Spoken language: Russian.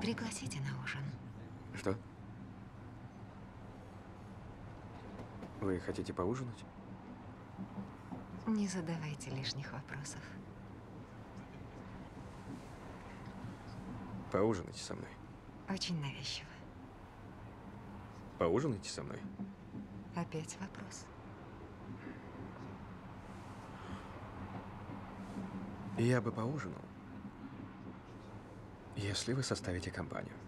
Пригласите на ужин. Что? Вы хотите поужинать? Не задавайте лишних вопросов. Поужинайте со мной. Очень навязчиво. Поужинайте со мной. Опять вопрос. Я бы поужинал, если вы составите компанию.